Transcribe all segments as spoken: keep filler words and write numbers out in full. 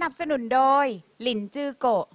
นับสนุนโดยหลินจือโกะ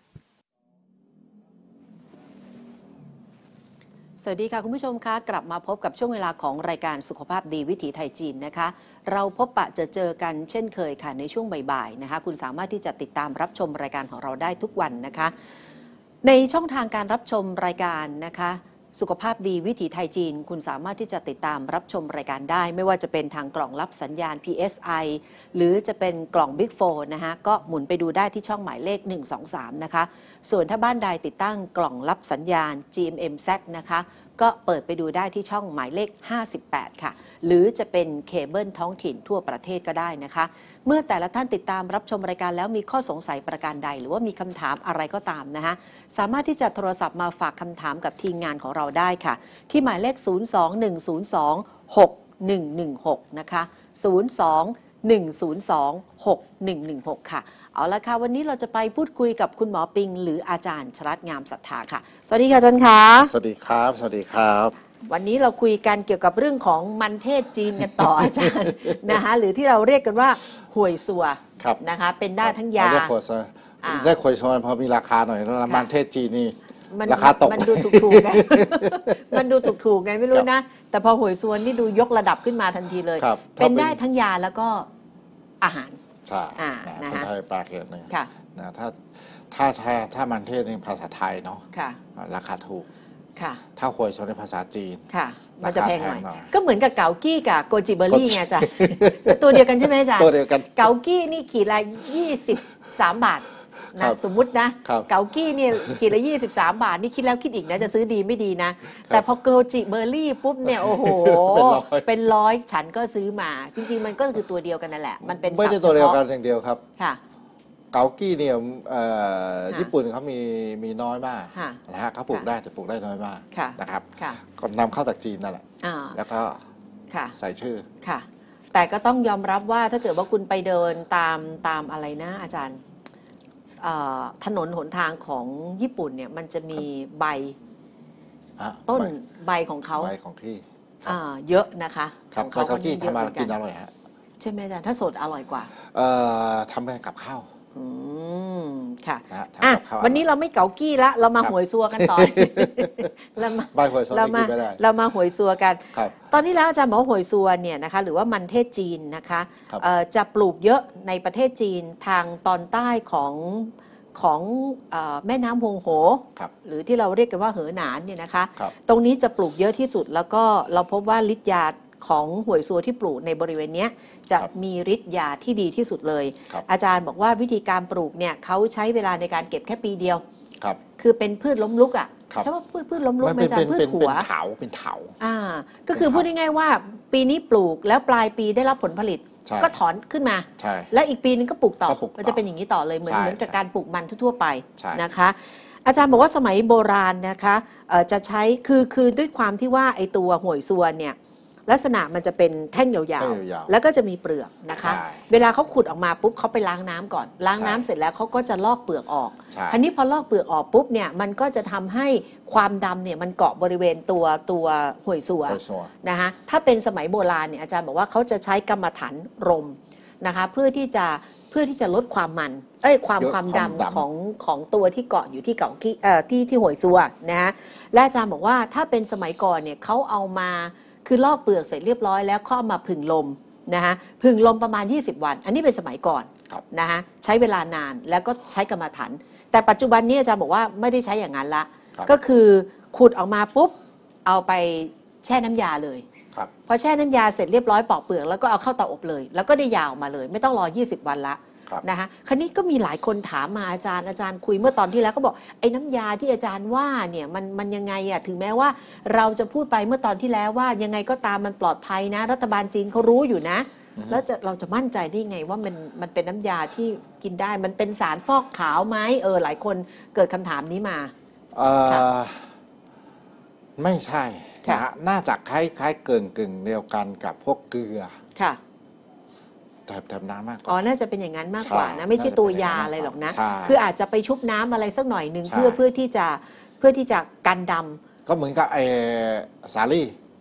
สวัสดีค่ะคุณผู้ชมคะกลับมาพบกับช่วงเวลาของรายการสุขภาพดีวิถีไทยจีนนะคะเราพบปะจะเจอกันเช่นเคยค่ะในช่วงบ่ายๆนะคะคุณสามารถที่จะติดตามรับชมรายการของเราได้ทุกวันนะคะในช่องทางการรับชมรายการนะคะสุขภาพดีวิถีไทยจีนคุณสามารถที่จะติดตามรับชมรายการได้ไม่ว่าจะเป็นทางกล่องรับสัญญาณ พี เอส ไอ หรือจะเป็นกล่อง Big โฟร์ นะคะก็หมุนไปดูได้ที่ช่องหมายเลขหนึ่ง สอง สามนะคะส่วนถ้าบ้านใดติดตั้งกล่องรับสัญญาณ จี เอ็ม เอ็ม แซด นะคะก็เปิดไปดูได้ที่ช่องหมายเลขห้าสิบแปดค่ะหรือจะเป็นเคเบิลท้องถิ่นทั่วประเทศก็ได้นะคะเมื่อแต่ละท่านติดตามรับชมรายการแล้วมีข้อสงสัยประการใดหรือว่ามีคำถามอะไรก็ตามนะคะสามารถที่จะโทรศัพท์มาฝากคำถามกับทีมงานของเราได้ค่ะที่หมายเลขศูนย์ สอง หนึ่ง ศูนย์ สอง หก หนึ่ง หนึ่ง หกนะคะศูนย์ สอง หนึ่ง ศูนย์ สอง หก หนึ่ง หนึ่ง หกค่ะเอาละค่ะวันนี้เราจะไปพูดคุยกับคุณหมอปิงหรืออาจารย์ชลัดงามศรัทธาค่ะสวัสดีค่ะอาจารย์คะสวัสดีครับสวัสดีครับวันนี้เราคุยกันเกี่ยวกับเรื่องของมันเทศจีนกันต่อ อาจารย์นะคะหรือที่เราเรียกกันว่าห่วยซัวนะคะเป็นได้ทั้งยาได้ห่วยซัวได้ห่วยซัวพอมีราคาหน่อยแล้วมันเทศจีนนี่ราคาตกมันดูถูกๆไงมันดูถูกๆไงไม่รู้นะแต่พอห่วยซัวนี่ดูยกระดับขึ้นมาทันทีเลยเป็นได้ทั้งยาแล้วก็อาหารใช่คนไทยปลาเขียนเนี่ยนะถ้าถ้าถ้าถ้ามันเทศในภาษาไทยเนาะราคาถูกถ้าหวยซัวในภาษาจีนมันจะแพงหน่อยก็เหมือนกับเกากี้กับโกจิเบอร์รี่ไงจ้ะตัวเดียวกันใช่ไหมจ๊ะตัวเดียวกันเกากี้นี่ขีดละยี่สิบสามบาทนะสมมุตินะเกากี้เนี่ยขีดละยี่สิบสามบาทนี่คิดแล้วคิดอีกนะจะซื้อดีไม่ดีนะแต่พอโกจิเบอร์รี่ปุ๊บเนี่ยโอ้โหเป็นร้อยฉันก็ซื้อมาจริงๆมันก็คือตัวเดียวกันนั่นแหละมันเป็นไม่ได้ตัวเดียวกันอย่างเดียวครับค่ะเกากี้เนี่ยญี่ปุ่นเขามีมีน้อยมากนะฮะเขาปลูกได้แต่ปลูกได้น้อยมากนะครับก็นำเข้าจากจีนนั่นแหละแล้วก็ใส่ชื่อค่ะแต่ก็ต้องยอมรับว่าถ้าเกิดว่าคุณไปเดินตามตามอะไรนะอาจารย์ถนนหนทางของญี่ปุ่นเนี่ยมันจะมีใบต้นใบของเขาใบของที่เยอะนะคะของเขาที่ทำมากินอร่อยฮะใช่ไหมอาจารย์ถ้าสดอร่อยกว่าทำเป็นกับข้าวอืมค่ะอ่ะวันนี้เราไม่เกากี้ละเรามาหวยซัวกันต่อเรามาเรามาเรามาหวยซัวกันตอนนี้แล้วอาจารย์บอกว่าหวยซัวเนี่ยนะคะหรือว่ามันเทศจีนนะคะจะปลูกเยอะในประเทศจีนทางตอนใต้ของของแม่น้ำฮงโหหรือที่เราเรียกกันว่าเหอหนานเนี่ยนะคะตรงนี้จะปลูกเยอะที่สุดแล้วก็เราพบว่าฤทธิ์ยาของห่วยซัวที่ปลูกในบริเวณนี้จะมีฤทธิ์ยาที่ดีที่สุดเลยอาจารย์บอกว่าวิธีการปลูกเนี่ยเขาใช้เวลาในการเก็บแค่ปีเดียวคือเป็นพืชล้มลุกอ่ะใช่ว่าพืชพืชล้มลุกไม่ใช่พืชหัวเป็นเถาเป็นเถาอ่าก็คือพูดง่ายๆว่าปีนี้ปลูกแล้วปลายปีได้รับผลผลิตก็ถอนขึ้นมาและอีกปีนึงก็ปลูกต่อมันจะเป็นอย่างนี้ต่อเลยเหมือนเหมือนกับการปลูกมันทั่วไปนะคะอาจารย์บอกว่าสมัยโบราณนะคะจะใช้คือคือด้วยความที่ว่าไอตัวห่วยซัวเนี่ยลักษณะมันจะเป็นแท่งยาวๆแล้วก็จะมีเปลือกนะคะเวลาเขาขุดออกมาปุ๊บเขาไปล้างน้ำก่อนล้างน้ำเสร็จแล้วเขาก็จะลอกเปลือกออกอันนี้พอลอกเปลือกออกปุ๊บเนี่ยมันก็จะทำให้ความดำเนี่ยมันเกาะบริเวณตัวตัวห่วยซัวนะคะถ้าเป็นสมัยโบราณเนี่ยอาจารย์บอกว่าเขาจะใช้กรรมฐานรมนะคะเพื่อที่จะเพื่อที่จะลดความมันเอ้ยความความดำของของตัวที่เกาะอยู่ที่เกาที่เอ่อที่ที่ห่วยซัวนะฮะและอาจารย์บอกว่าถ้าเป็นสมัยก่อนเนี่ยเขาเอามาคือลอกเปลือกเสร็จเรียบร้อยแล้วก็เอามาผึ่งลมนะคะผึ่งลมประมาณยี่สิบวันอันนี้เป็นสมัยก่อนนะคะใช้เวลานานแล้วก็ใช้กรรมฐานแต่ปัจจุบันนี้อาจารย์บอกว่าไม่ได้ใช้อย่างนั้นละก็คือขุดออกมาปุ๊บเอาไปแช่น้ำยาเลยพอแช่น้ำยาเสร็จเรียบร้อยปอกเปลือกแล้วก็เอาเข้าเตาอบเลยแล้วก็ได้ยาวมาเลยไม่ต้องรอยี่สิบวันละนะคะคราวนี้ก็มีหลายคนถามมาอาจารย์อาจารย์คุยเมื่อตอนที่แล้วก็บอกไอ้น้ำยาที่อาจารย์ว่าเนี่ยมันมันยังไงอะถึงแม้ว่าเราจะพูดไปเมื่อตอนที่แล้วว่ายังไงก็ตามมันปลอดภัยนะรัฐบาลจีนเขารู้อยู่นะแล้วจะเราจะมั่นใจได้ไงว่ามันมันเป็นน้ำยาที่กินได้มันเป็นสารฟอกขาวไหมเออหลายคนเกิดคำถามนี้มาเออไม่ใช่นะน่าจะคล้ายๆเกินกึ่งเดียวกันกับพวกเกลือค่ะแต่แต่น้ำมากกว่าอ๋อน่าจะเป็นอย่างนั้นมากกว่านะไม่ใช่ตัวยาอะไรหรอกนะคืออาจจะไปชุบน้ำอะไรสักหน่อยหนึ่งเพื่อเพื่อที่จะเพื่อที่จะกันดำก็เหมือนกับไอสาลี่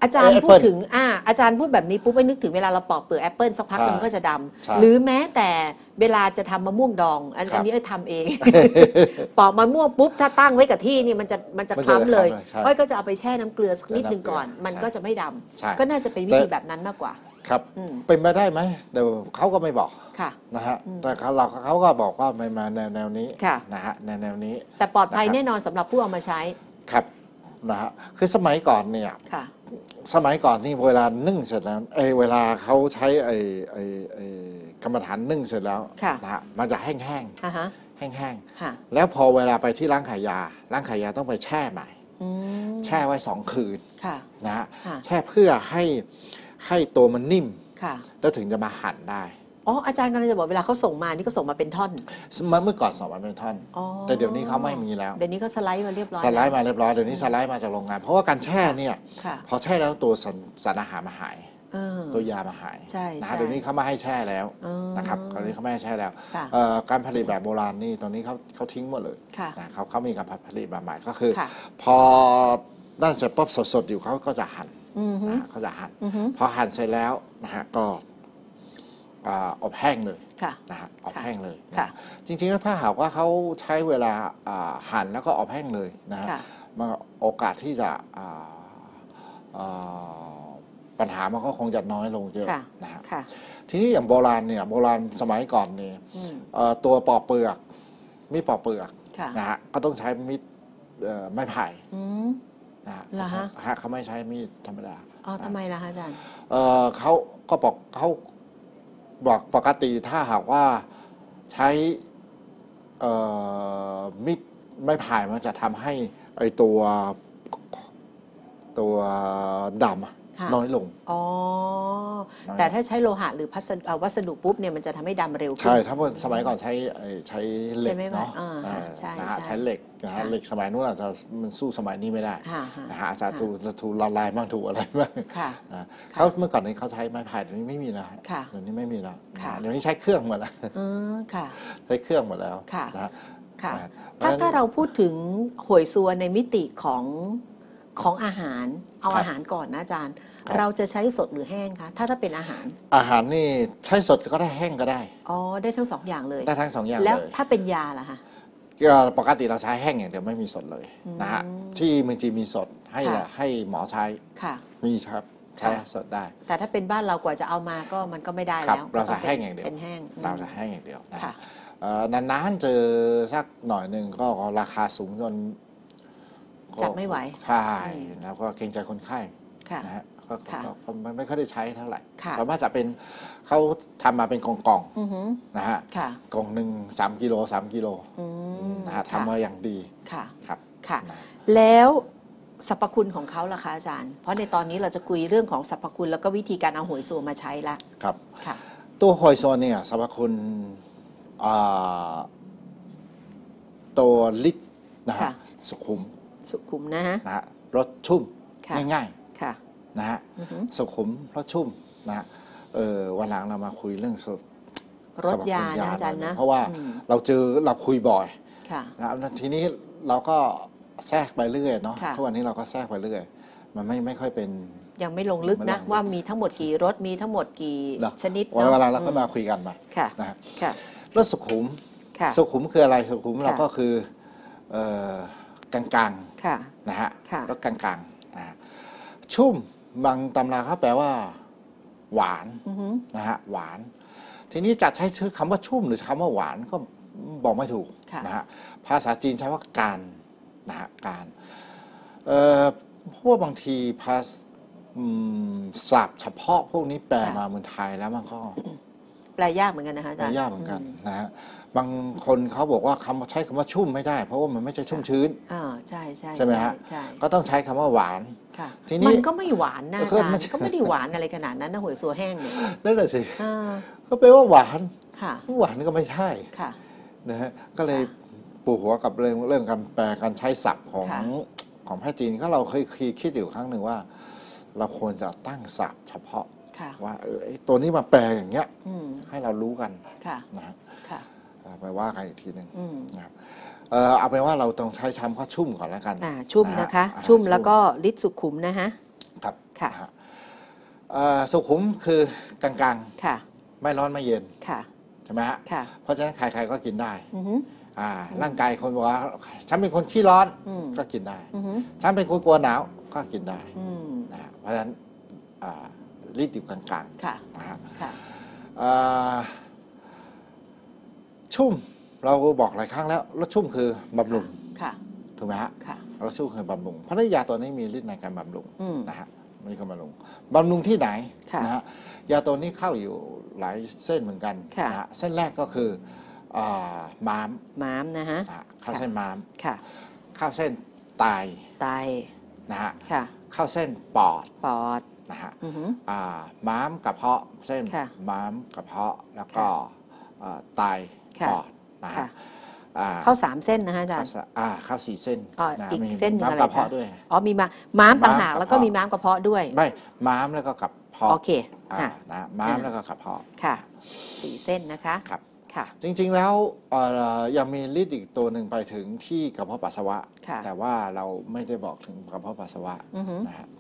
อาจารย์พูดถึงอ่าอาจารย์พูดแบบนี้ปุ๊บไปนึกถึงเวลาเราปอกเปลือกแอปเปิลสักพักมันก็จะดำหรือแม้แต่เวลาจะทำมะม่วงดองอันนี้เอ้ยทำเอง ปอกมะม่วงปุ๊บถ้าตั้งไว้กับที่นี่มันจะมันจะคล้ำเลยอ้อยก็จะเอาไปแช่น้ำเกลือสักนิดนึงก่อนมันก็จะไม่ดำก็น่าจะเป็นวิธีแบบนั้นมากกว่าครับเป็นไปได้ไหมเดี๋ยวเขาก็ไม่บอกนะฮะแต่เขาเราเขาก็บอกว่าไม่มาแนวแนวนี้นะฮะแนวแนวนี้แต่ปลอดภัยแน่นอนสำหรับผู้เอามาใช้ครับนะฮะคือสมัยก่อนเนี่ยสมัยก่อนนี่เวลานึ่งเสร็จแล้วเอเวลาเขาใช้ไอ้ไอ้ไอ้กรรมฐานนึ่งเสร็จแล้วนะฮะมันจะแห้งแห้งแห้งแห้งแล้วพอเวลาไปที่ร้านขายยาร้านขายยาต้องไปแช่ใหม่แช่ไว้สองคืนนะฮะแช่เพื่อให้ให้ตัวมันนิ่มแล้วถึงจะมาหั่นได้อ๋ออาจารย์กำลังจะบอกเวลาเขาส่งมานี่เขาส่งมาเป็นท่อนเมื่อก่อนส่งมาเป็นท่อนแต่เดี๋ยวนี้เขาไม่มีแล้วเดี๋ยวนี้เขาสไลด์มาเรียบร้อยสไลด์มาเรียบร้อยเดี๋ยวนี้สไลด์มาจากโรงงานเพราะว่าการแช่เนี่ยพอแช่แล้วตัวสารอาหารมาหายตัวยามาหายนะเดี๋ยวนี้เขามาให้แช่แล้วนะครับตอนนี้เขาไม่ให้แช่แล้วการผลิตแบบโบราณนี่ตอนนี้เขาเขาทิ้งหมดเลยนะเขาเขามีการผลิตแบบใหม่ก็คือพอด้านเสร็จปุ๊บสดๆอยู่เขาก็จะหั่นเขาจะหั่นพอหั่นเสร็จแล้วนะฮะก็อบแห้งเลยนะฮะอบแห้งเลยจริงๆแล้วถ้าหากว่าเขาใช้เวลาหั่นแล้วก็อบแห้งเลยนะฮะมันโอกาสที่จะปัญหามันก็คงจะน้อยลงเยอะนะฮะทีนี้อย่างโบราณเนี่ยโบราณสมัยก่อนเนี่ยตัวปอกเปลือกมีดปอกเปลือกนะฮะก็ต้องใช้มีดไม้ไผ่นะฮะเขาไม่ใช้มีดธรรมดาอ๋อทำไมล่ะคะอาจารย์เขาก็บอกเขาบอกปกติถ้าหากว่าใช้มีดไม้ไผ่มันจะทำให้ไอตัวตัวดำน้อยลงอ๋อแต่ถ้าใช้โลหะหรือวัสดุปุ๊บเนี่ยมันจะทำให้ดำเร็วขึ้นใช่ถ้าสมัยก่อนใช้ใช้เหล็กเนาะนะฮะใช้เหล็กนะฮะเหล็กสมัยนู้นอาจจะมันสู้สมัยนี้ไม่ได้นะฮะอาจจะถูถูละลายบ้างถูอะไรบ้างเขาเมื่อก่อนนี้เขาใช้ไม้ไผ่เดี๋ยวนี้ไม่มีแล้วเดี๋ยวนี้ไม่มีแล้วเดี๋ยวนี้ใช้เครื่องหมดแล้วใช้เครื่องหมดแล้วนะถ้าถ้าเราพูดถึงหวยซัวในมิติของของอาหารเอาอาหารก่อนนะอาจารย์เราจะใช้สดหรือแห้งคะถ้าถ้าเป็นอาหารอาหารนี่ใช้สดก็ได้แห้งก็ได้อ๋อได้ทั้งสองอย่างเลยได้ทั้งสองอย่างเลยแล้วถ้าเป็นยาล่ะคะก็ปกติเราใช้แห้งอย่างเดียวไม่มีสดเลยนะฮะที่เมืองจีนมีสดให้ให้หมอใช้มีครับใช้สดได้แต่ถ้าเป็นบ้านเรากว่าจะเอามาก็มันก็ไม่ได้แล้วเราจะแห้งอย่างเดียวเป็นแห้งเราจะแห้งอย่างเดียวนานๆเจอสักหน่อยหนึ่งก็ราคาสูงจนจับไม่ไหวใช่แล้วก็เกรงใจคนไข้นะฮะก็มันไม่ค่อยได้ใช้เท่าไหร่สามารถจะเป็นเขาทำมาเป็นกล่องๆนะฮะกล่องหนึ่งสามกิโลสามกิโลนะฮะทำมาอย่างดีครับค่ะแล้วสรรพคุณของเขาล่ะคะอาจารย์เพราะในตอนนี้เราจะคุยเรื่องของสรรพคุณแล้วก็วิธีการเอาหวยซัวมาใช้ละครับตัวหวยซัวเนี่ยสรรพคุณตัวลิตรนะฮะสุขุมสุขุมนะฮะนะรสชุ่มง่ายๆนะฮะสุขุมรสชุ่มนะเออวันหลังเรามาคุยเรื่องรสยานะอาจารย์นะเพราะว่าเราเจอเราคุยบ่อยนะทีนี้เราก็แทรกไปเรื่อยเนาะทุกวันนี้เราก็แทรกไปเรื่อยมันไม่ไม่ค่อยเป็นยังไม่ลงลึกนะว่ามีทั้งหมดกี่รสมีทั้งหมดกี่ชนิดเวลาเราก็มาคุยกันมานะฮะรสสุขุมสุขุมคืออะไรสุขุมเราก็คือกลางๆนะฮะรสกลางๆนะชุ่มบางตำราเขาแปลว่าหวานนะฮะหวานทีนี้จะใช้ชื่อคำว่าชุ่มหรือคำว่าหวานก็บอกไม่ถูกนะฮะภาษาจีนใช้ว่าการนะฮะการเพราะว่าบางทีภาษาศัพท์เฉพาะพวกนี้แปลมาเมืองไทยแล้วมันก็แปลยากเหมือนกันนะคะอาจารย์แปลยากเหมือนกันนะฮะบางคนเขาบอกว่าคำใช้คำว่าชุ่มไม่ได้เพราะว่ามันไม่ใช่ชุ่มชื้นอ่าใช่ใช่ใช่ไหมฮะก็ต้องใช้คำว่าหวานทีนี้มันก็ไม่หวานนะอาจารย์ก็ไม่ได้หวานอะไรขนาดนั้นนะหวยซัวแห้งเนี่ยนั่นแหละสิก็แปลว่าหวานค่ะหวานก็ไม่ใช่นะฮะก็เลยปวดหัวกับเรื่องเรื่องการแปลการใช้ศัพท์ของของแพทย์จีนก็เราเคยคิดอยู่ครั้งหนึ่งว่าเราควรจะตั้งศัพท์เฉพาะว่าเออตัวนี้มาแปลอย่างเงี้ยให้เรารู้กันนะฮะไปว่ากันอีกทีหนึ่งนะครับเอาเป็นว่าเราต้องใช้คำว่าชุ่มก่อนแล้วกันชุ่มนะคะชุ่มแล้วก็ฤทธิ์สุขุมนะฮะครับค่ะสุขุมคือกลางๆค่ะไม่ร้อนไม่เย็นค่ะใช่ไหมฮะค่ะเพราะฉะนั้นใครๆก็กินได้อ่าร่างกายคนบอกว่าฉันเป็นคนขี้ร้อนก็กินได้ฉันเป็นคนกลัวหนาวก็กินได้นะเพราะฉะนั้นรีดอยู่กลางๆนะฮะชุ่มเราบอกหลายครั้งแล้วรสชุ่มคือบำรุงถูกไหมฮะรสชุ่มคือบำรุงเพราะยาตัวนี้มีฤทธิ์ในการบำรุงนะฮะมีการบำรุงบำรุงที่ไหนนะฮะยาตัวนี้เข้าอยู่หลายเส้นเหมือนกันนะฮะเส้นแรกก็คือม้ามม้ามนะฮะเข้าเส้นม้ามเข้าเส้นไตไตนะฮะเข้าเส้นปอดปอดนะฮะม้ามกระเพาะเส้นม้ามกระเพาะแล้วก็ไตปอดนะฮะเข้าสามเส้นนะฮะอาจารย์เข้าสี่เส้นอีกเส้นหนึ่งอะไรกระเพาะด้วยอ๋อมีม้าม้ามต่างหากแล้วก็มีม้ามกระเพาะด้วยไม่ม้ามแล้วก็กระเพาะโอเคนะม้ามแล้วก็กระเพาะค่ะสี่เส้นนะคะครับจริงๆแล้วยังมีฤทธิ์อีกตัวหนึ่งไปถึงที่กระเพาะปัสสาวะแต่ว่าเราไม่ได้บอกถึงกระเพาะปัสสาวะนะฮะ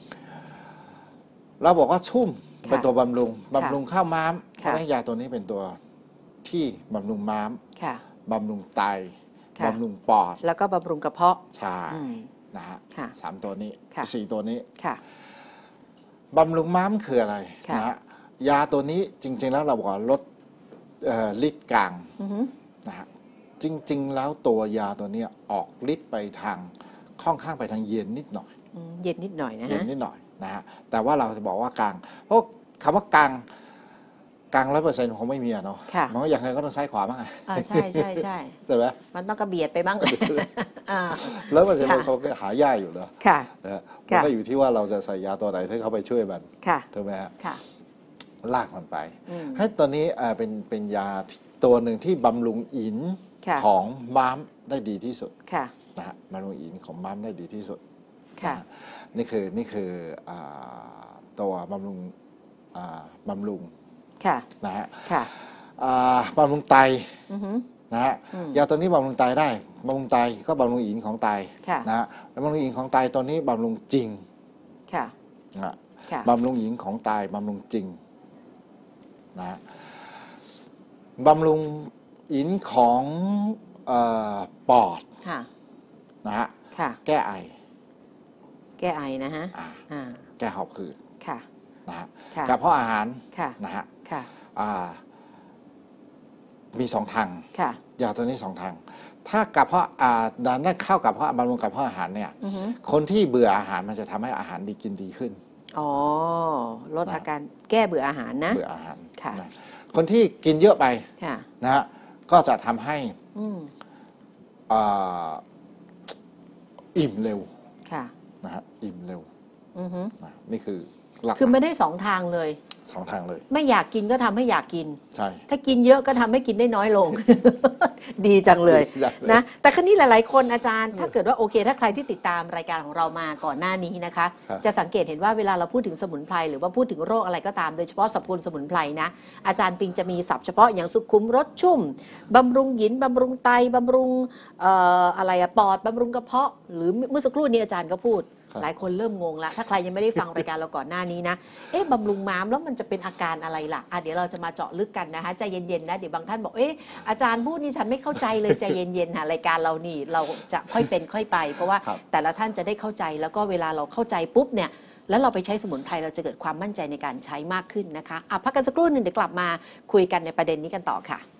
เราบอกว่าชุ่มเป็นตัวบำรุงบำรุงข้าวม้ามเพราะยาตัวนี้เป็นตัวที่บำรุงม้ามบำรุงไตบำรุงปอดแล้วก็บำรุงกระเพาะใช่นะฮะสามตัวนี้สี่ตัวนี้บำรุงม้ามคืออะไรนะฮะยาตัวนี้จริงๆแล้วเราบอกลดฤทธิ์กลางนะฮะจริงๆแล้วตัวยาตัวนี้ออกฤทธิ์ไปทางค่อนข้างไปทางเย็นนิดหน่อยเย็นนิดหน่อยนะฮะเย็นนิดหน่อยนะฮะแต่ว่าเราจะบอกว่ากลางเพราะคำว่ากลางกลางร้อยเปอร์เซ็นต์คงไม่มีอะเนาะมันก็อย่างไรก็ต้องซ้ายขวาบ้างอ่ะใช่ใช่ใช่ใช่ไหมมันต้องกระเบียดไปบ้างร้อยเปอร์เซ็นต์เขาก็หายากอยู่แล้วนะมันก็อยู่ที่ว่าเราจะใส่ยาตัวไหนให้เขาไปช่วยมันถูกไหมฮะลากมันไปให้ตัวนี้เป็นเป็นยาตัวหนึ่งที่บำรุงอินของม้ามได้ดีที่สุดนะฮะบำรุงอินของม้ามได้ดีที่สุดนี่คือนี่คือตัวบำรุงบำรุงนะฮะบำรุงไตนะฮะยาตัวนี้บำรุงไตได้บำรุงไตก็บำรุงอินของไตนะฮะบำรุงอินของไตตัวนี้บำรุงจริงนะบำรุงอินของไตบำรุงจริงนะบำรุงอินของปอดนะฮะแก้ไอแก้ไอนะฮะแก้หอบหืดนะฮะกระเพาะอาหารนะฮะมีสองทางยาตัวนี้สองทางถ้ากระเพาะดันได้เข้ากับเพาะบำรุงกระเพาะอาหารเนี่ยคนที่เบื่ออาหารมันจะทำให้อาหารดีกินดีขึ้นอ๋อลดอาการแก้เบื่ออาหารนะเบื่ออาหารคนที่กินเยอะไปนะฮะก็จะทำให้อิ่มเร็วนะฮะอิ่มเร็วนี่คือคือไม่ได้สองทางเลยสองทางเลยไม่อยากกินก็ทำให้อยากกินใช่ถ้ากินเยอะก็ทำให้กินได้น้อยลง ดีจังเลยนะแต่ครั้นี้หลายๆคนอาจารย์ถ้าเกิดว่าโอเคถ้าใครที่ติดตามรายการของเรามาก่อนหน้านี้นะคะจะสังเกตเห็นว่าเวลาเราพูดถึงสมุนไพรหรือว่าพูดถึงโรคอะไรก็ตามโดยเฉพาะสรรพคุณสมุนไพรนะอาจารย์ปิงจะมีศัพท์เฉพาะอย่างสุขุมรสชุ่มบำรุงหยินบำรุงไตบำรุงอะไรอะปอดบำรุงกระเพาะหรือเมื่อสักครู่นี้อาจารย์ก็พูดหลายคนเริ่มงงแล้วถ้าใครยังไม่ได้ฟังรายการเราก่อนหน้านี้นะเอ๊ะบำรุงม้ามแล้วมันจะเป็นอาการอะไรล่ะอ่ะเดี๋ยวเราจะมาเจาะลึกกันนะคะใจเย็นๆนะเดี๋ยวบางท่านบอกเอ๊ะอาจารย์พูดนี่ฉันไม่เข้าใจเลยใจเย็นๆค่ะรายการเรานี่เราจะค่อยเป็นค่อยไปเพราะว่าแต่ละท่านจะได้เข้าใจแล้วก็เวลาเราเข้าใจปุ๊บเนี่ยแล้วเราไปใช้สมุนไพรเราจะเกิดความมั่นใจในการใช้มากขึ้นนะคะอ่ะพักกันสักครู่หนึ่งเดี๋ยวกลับมาคุยกันในประเด็นนี้กันต่อค่ะ